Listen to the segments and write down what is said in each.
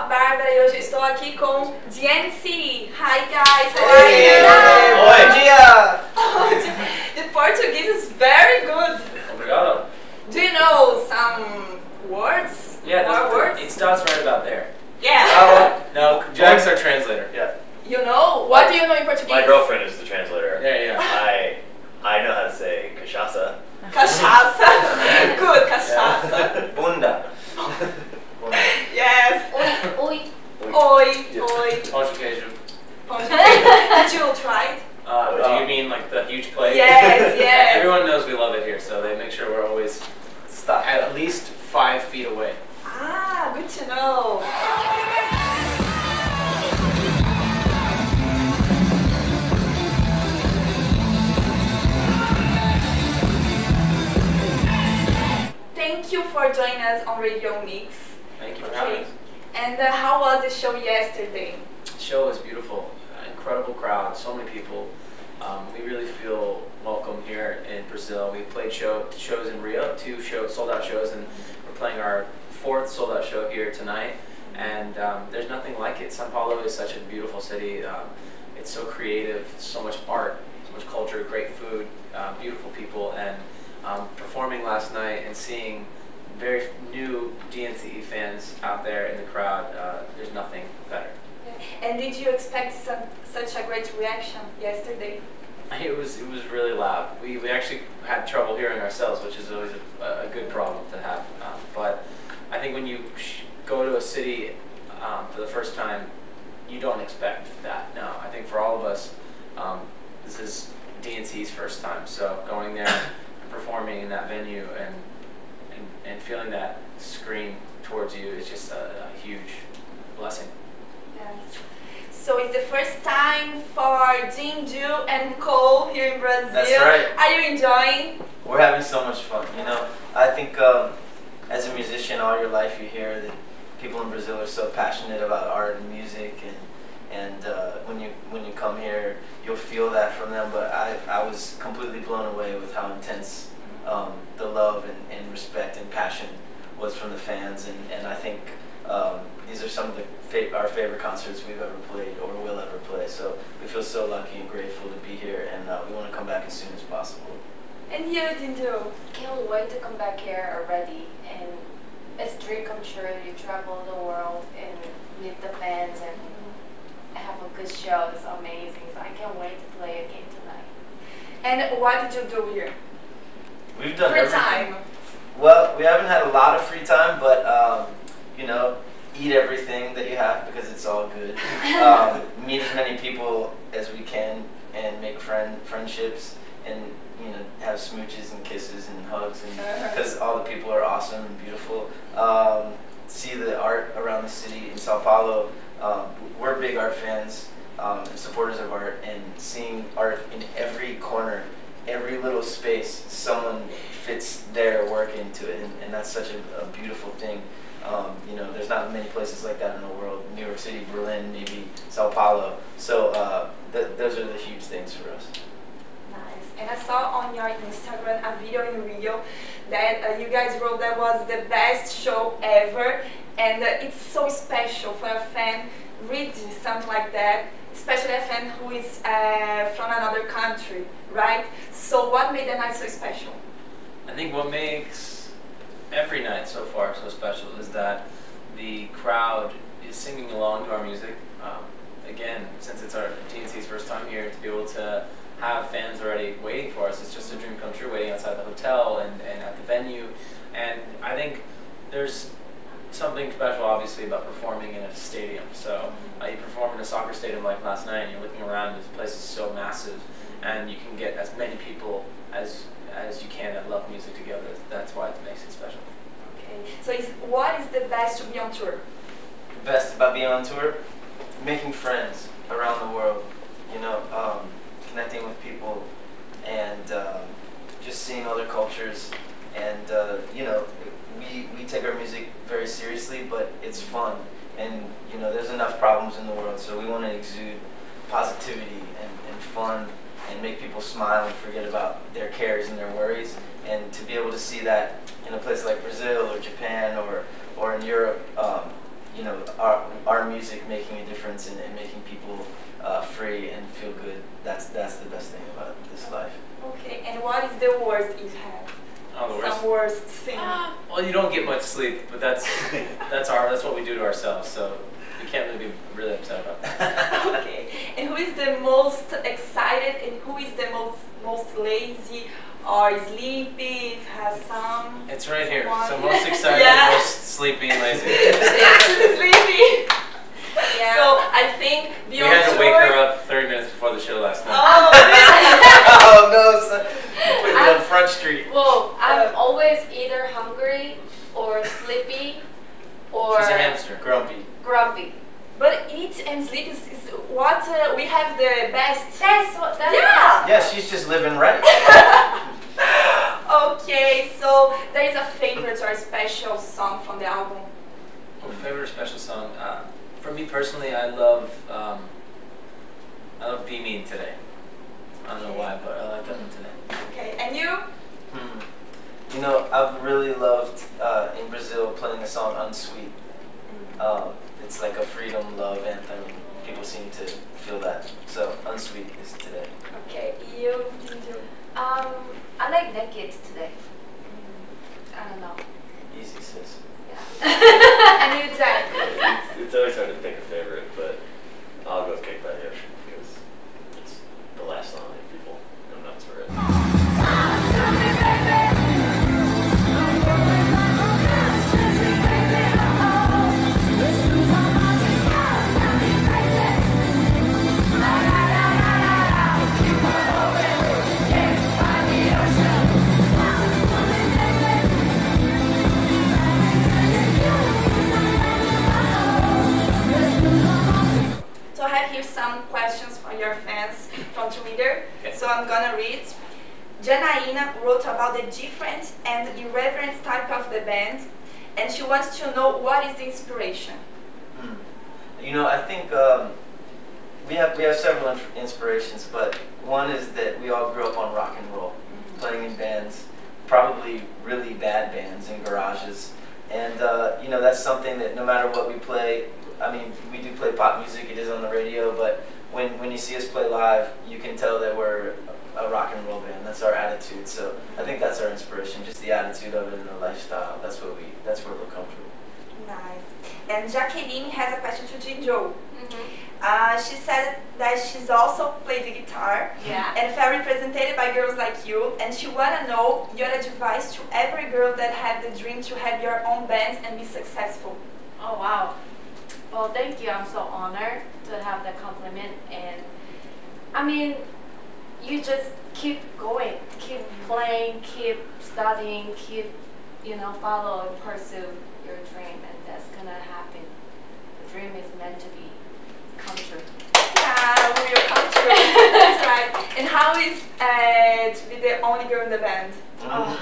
Bárbara e hoje estou aqui com DNC. Hi guys, how are you? Bom dia! The Portuguese is very good. Obrigado. Do you know some words? Yeah, More words? it starts right about there. Yeah. No, Jack's our translator. Yeah. You know? What do you know in Portuguese? My girlfriend is the translator. Yeah. I know how to say cachaça. Cachaça. Good, cachaça. Bunda. Yes. Oi. Oi. Yeah. Oi. Pão de queijo. Did you try it? Do you mean like the huge plate? Yes, yes. Everyone knows we love it here, so they make sure we're always at least 5 feet away. Ah, good to know. Thank you for joining us on Radio Mix. Thank you for having us. And how was the show yesterday? The show was beautiful. Incredible crowd, so many people. We really feel welcome here in Brazil. We played shows in Rio, 2 sold out shows, and we're playing our 4th sold out show here tonight. And there's nothing like it. São Paulo is such a beautiful city. It's so creative, so much art, so much culture, great food, beautiful people, and performing last night and seeing very new DNCE fans out there in the crowd. There's nothing better. And did you expect such a great reaction yesterday? It was really loud. We actually had trouble hearing ourselves, which is always a good problem to have. But I think when you go to a city for the first time, you don't expect that. No, I think for all of us, this is DNC's first time. So going there and performing in that venue and feeling that scream towards you is just a huge blessing. Yes. So it's the first time for Jinju and Cole here in Brazil. That's right. Are you enjoying? We're having so much fun. You know, I think as a musician, all your life you hear that people in Brazil are so passionate about art and music, and when you come here, you'll feel that from them. But I was completely blown away with how intense the love and respect and passion was from the fans, and I think these are some of our favorite concerts we've ever played or will ever play. So we feel so lucky and grateful to be here, and we want to come back as soon as possible. And you, Jinju? Can't wait to come back here already. And it's a dream come true. You travel the world and meet the fans and have a good show. It's amazing. So I can't wait to play again tonight. And what did you do here? We've done Free everything. time. Well, we haven't had a lot of free time, but you know, eat everything that you have because it's all good. Meet as many people as we can and make friendships, and you know, have smooches and kisses and hugs, and because all the people are awesome and beautiful. See the art around the city in Sao Paulo. We're big art fans and supporters of art, and seeing art in every corner, every little space, someone fits their work into it, and that's such a beautiful thing. You know, there's not many places like that in the world. New York City, Berlin, maybe Sao Paulo. So those are the huge things for us. Nice. And I saw on your Instagram a video in Rio that you guys wrote that was the best show ever, and it's so special for a fan read something like that, especially a fan who is from another country, right? So what made the night so special? I think what makes every night so far so special is that the crowd is singing along to our music. Again, since it's our DNC's first time here, to be able to have fans already waiting for us, it's just a dream come true, waiting outside the hotel and at the venue. And I think there's something special, obviously, about performing in a stadium. So you perform in a soccer stadium like last night, and you're looking around, this place is so massive, and you can get as many people as you can that love music together. That's why it makes it special. Okay. So what is the best to be on tour? The best about being on tour? Making friends around the world, you know, connecting with people, and just seeing other cultures, and you know, we take our music very seriously, but it's fun, and you know, there's enough problems in the world, so we want to exude positivity and fun, and make people smile and forget about their cares and their worries, and to be able to see that in a place like Brazil or Japan or in Europe, you know, our music making a difference and making people free and feel good. That's the best thing about this life. Okay, and what is the worst you have? Oh, the worst. Some worst thing. Well, you don't get much sleep, but that's what we do to ourselves. So we can't really be really upset about that. Okay, and who is the most excited and who is the most lazy or sleepy? Has some. It's right here. someone- So most excited, Yeah. most sleepy, and lazy. Sleepy. Yeah. So I think We beyond had to wake short- her up 30 minutes before the show last night. Oh, really? Oh no, son. You put me on Front Street. Well, I'm always either hungry or sleepy or She's a hamster. Grumpy. grumpy. But eat and sleep is what we have the best. That's what that Yeah. Yeah, she's just living right. Okay, so there is a favorite or special song from the album. Oh, favorite special song? For me personally, I love Be Mean Today. I don't know why, but I like that one today. Okay, and you? You know, I've really loved in Brazil playing the song Unsweet. It's like a freedom, love anthem. People seem to feel that. So Unsweet is today. Okay, you. I like Naked today. I don't know. Easy, sis. And you, Jack. It's always hard to pick a favorite, but I'll go with Cake by the Ocean because it's the last song that people go nuts for it. So I have here some questions from your fans from Twitter. Okay. So I'm gonna read. Janaína wrote about the different and irreverent type of the band, and she wants to know what is the inspiration. You know, I think we have several inspirations, but one is that we all grew up on rock and roll, playing in bands, probably really bad bands in garages, and you know, that's something that no matter what we play. I mean, we do play pop music, it is on the radio, but when you see us play live, you can tell that we're a rock and roll band. That's our attitude. So I think that's our inspiration, just the attitude of it and the lifestyle. That's where we're comfortable. Nice. And Jacqueline has a question to Jinjo. Mm-hmm. She said that she's also played the guitar Yeah. and felt represented by girls like you, and she wanna know your advice to every girl that had the dream to have your own band and be successful. Oh wow. Well, thank you. I'm so honored to have that compliment. And I mean, you just keep going, keep playing, keep studying, keep, follow and pursue your dream, and that's gonna happen. The dream is meant to be come true. Yeah, will come true. That's right. And how is to be the only girl in the band? Oh.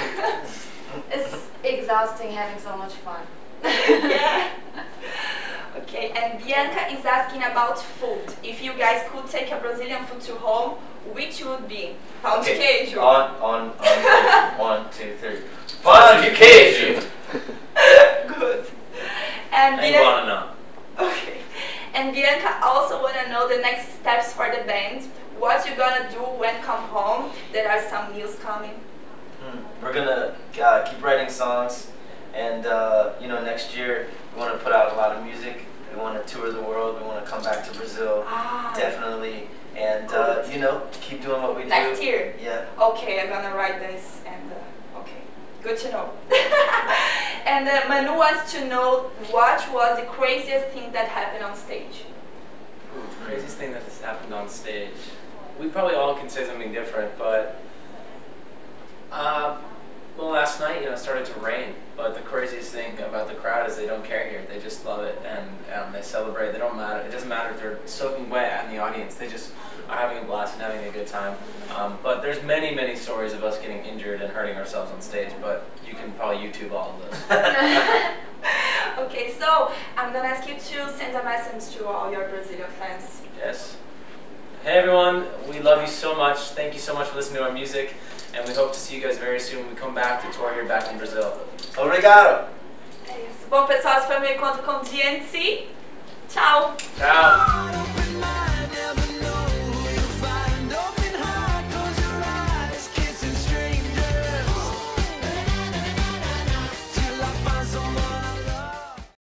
It's exhausting having so much fun. Yeah. Okay, and Bianca is asking about food. If you guys could take a Brazilian food to home, which would be? Pão de queijo. On 1, 2, 3. Pão de queijo. Good. And And Bianca, banana. okay. And Bianca also wanna know the next steps for the band. What you gonna do when come home? There are some news coming. We're gonna keep writing songs, and next year we want to put out a lot of music. We want to tour the world. We want to come back to Brazil, definitely, and keep doing what we do. Next year. Yeah. Okay, I'm gonna write this and okay, good to know. And Manu wants to know what was the craziest thing that happened on stage. The craziest thing that has happened on stage. We probably all can say something different, but well, last night, it started to rain. But the craziest thing about the crowd is they don't care here. They just love it, and they celebrate. They don't matter. It doesn't matter if they're soaking wet in the audience. They just are having a blast and having a good time. But there's many, many stories of us getting injured and hurting ourselves on stage. But you can probably YouTube all of those. Okay, so I'm gonna ask you to send a message to all your Brazilian fans. Yes. Hey everyone, we love you so much. Thank you so much for listening to our music, and we hope to see you guys very soon when we come back to tour here back in Brazil. Obrigado. É isso. Bom, pessoal, esse foi meu encontro com GNC. Tchau! Tchau!